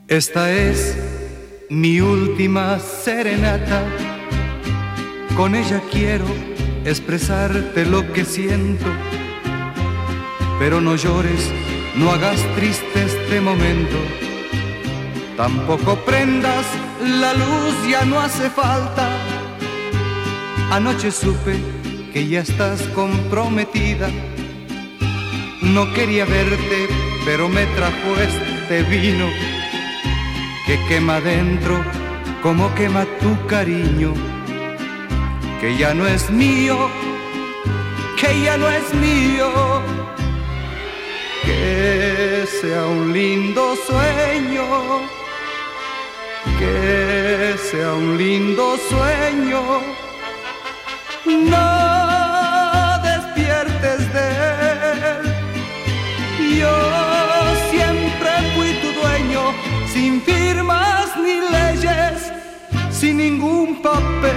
Esta es mi última serenata, con ella quiero expresarte lo que siento, pero no llores, no hagas triste este momento, tampoco prendas la luz, ya no hace falta. Anoche supe que ya estás comprometida, no quería verte, pero me trajo este vino que quema dentro como quema tu cariño, que ya no es mío, que ya no es mío. Que sea un lindo sueño, que sea un lindo sueño. No despiertes de él, yo siempre fui tu dueño, sin firmas ni leyes, sin ningún papel.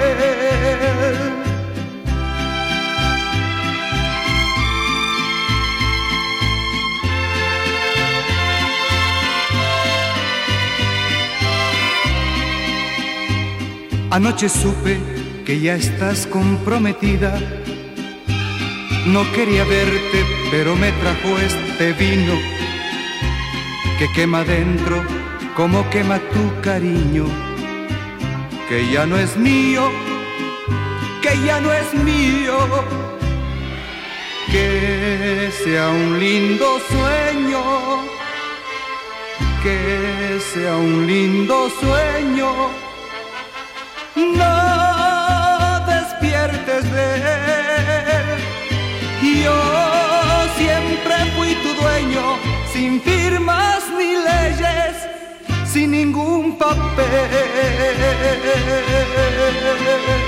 Anoche supe que ya estás comprometida, no quería verte, pero me trajo este vino que quema dentro como quema tu cariño, que ya no es mío, que ya no es mío. Que sea un lindo sueño, que sea un lindo sueño. No despiertes de él, yo siempre fui tu dueño, sin firmas ni leyes, sin ningún papel.